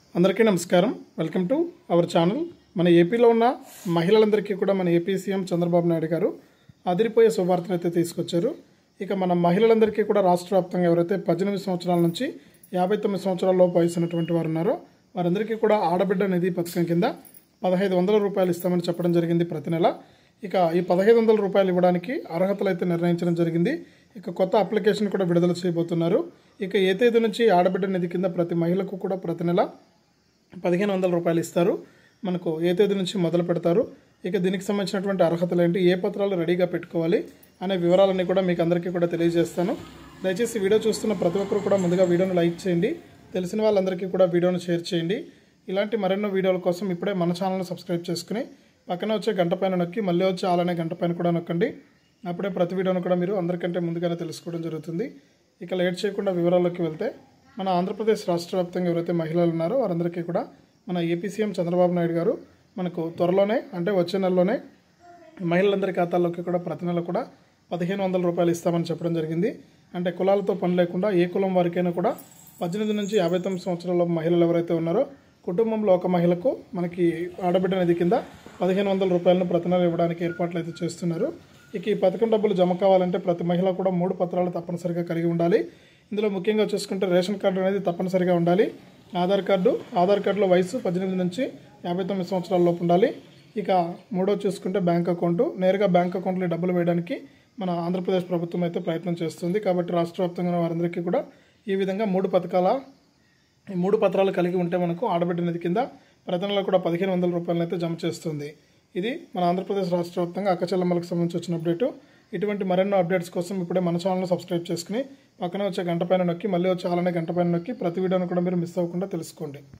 అందరికీ నమస్కారం. Welcome to our channel. మన ఏపీలో ఉన్న మహిళలందరికీ కూడా మన ఏపీ సీఎం చంద్రబాబు నాయుడు గారు అదిరిపోయే శుభవార్తను అయితే తీసుకొచ్చారు. ఇక మన మహిళలందరికీ కూడా రాష్ట్ర వ్యాప్తంగా ఎవరైతే 18 సంవత్సరాల నుంచి 59 సంవత్సరాల లోపు వయసు ఉన్నటువంటి వారు ఉన్నారో వారందరికీ కూడా ఆడబిడ్డ నిధి పథకం కింద 1500 రూపాయలు ఇస్తామని చెప్పడం జరిగింది ప్రతి నెల. ఇక ఈ 1500 రూపాయలు ఇవ్వడానికి అర్హతలు అయితే నిర్ణయించడం జరిగింది. ఇక కొత్త అప్లికేషన్ కూడా విడుదల చేయబోతున్నారు. ఇక ఏ తేదీ నుంచి ఆడబిడ్డ నిధి కింద ప్రతి మహిళకు కూడా ప్రతి నెల 1500 రూపాయలు ఇస్తారు. మనకు ఏ తేదీ నుంచి మొదలు పెడతారు, ఇక దీనికి సంబంధించినటువంటి అర్హతలు ఏంటి, ఏ పత్రాలు రెడీగా పెట్టుకోవాలి అనే వివరాలన్నీ కూడా మీకు అందరికీ కూడా తెలియజేస్తాను. దయచేసి వీడియో చూస్తున్న ప్రతి ఒక్కరు కూడా ముందుగా వీడియోను లైక్ చేయండి, తెలిసిన వాళ్ళందరికీ కూడా వీడియోను షేర్ చేయండి. ఇలాంటి మరెన్నో వీడియోల కోసం ఇప్పుడే మన ఛానల్ని సబ్స్క్రైబ్ చేసుకుని పక్కన వచ్చే గంట పైన నొక్కి మళ్ళీ వచ్చే ఆలనే గంట పైన కూడా నొక్కండి. అప్పుడే ప్రతి వీడియోను కూడా మీరు అందరికంటే ముందుగానే తెలుసుకోవడం జరుగుతుంది. ఇక లేట్ చేయకుండా వివరాల్లోకి వెళ్తే, మన ఆంధ్రప్రదేశ్ రాష్ట్ర వ్యాప్తంగా ఎవరైతే మహిళలు ఉన్నారో వారందరికీ కూడా మన ఏపీ సీఎం చంద్రబాబు నాయుడు గారు మనకు త్వరలోనే అంటే వచ్చే నెలలోనే మహిళలందరి ఖాతాల్లోకి కూడా ప్రతి నెల కూడా 1500 రూపాయలు ఇస్తామని చెప్పడం జరిగింది. అంటే కులాలతో పని లేకుండా ఏ కులం వారికైనా కూడా 18 నుంచి 59 సంవత్సరాల మహిళలు ఎవరైతే ఉన్నారో కుటుంబంలో ఒక మహిళకు మనకి ఆడబిడ్డ నిధి కింద 1500 రూపాయలను ప్రతి నెల ఇవ్వడానికి ఏర్పాట్లు అయితే చేస్తున్నారు. ఇక ఈ పథకం డబ్బులు జమ కావాలంటే ప్రతి మహిళ కూడా 3 పత్రాలు తప్పనిసరిగా కలిగి ఉండాలి. ఇందులో ముఖ్యంగా చూసుకుంటే రేషన్ కార్డు అనేది తప్పనిసరిగా ఉండాలి. ఆధార్ కార్డులో వయసు 18 నుంచి 59 సంవత్సరాల లోపు ఉండాలి. ఇక మూడో చూసుకుంటే బ్యాంక్ అకౌంటు. నేరుగా బ్యాంక్ అకౌంట్లో డబ్బులు వేయడానికి మన ఆంధ్రప్రదేశ్ ప్రభుత్వం అయితే ప్రయత్నం చేస్తుంది. కాబట్టి రాష్ట్ర వ్యాప్తంగా వారందరికీ కూడా ఈ విధంగా 3 పత్రాలు కలిగి ఉంటే మనకు ఆడబిడ్డ నిధి కింద ప్రతి నెల కూడా 1500 రూపాయలను అయితే జమ చేస్తుంది. ఇది మన ఆంధ్రప్రదేశ్ రాష్ట్ర వ్యాప్తంగా అక్కచెల్లెమ్మలకు సంబంధించి వచ్చిన అప్డేటు. ఇటువంటి మరెన్నో అప్డేట్స్ కోసం ఇప్పుడే మన ఛానల్ని సబ్స్క్రైబ్ చేసుకుని పక్కన వచ్చే గంట పైన నొక్కి మళ్ళీ వచ్చే ఆలనే గంట పైన నొక్కి ప్రతి వీడియోను కూడా మీరు మిస్ అవ్వకుండా తెలుసుకోండి.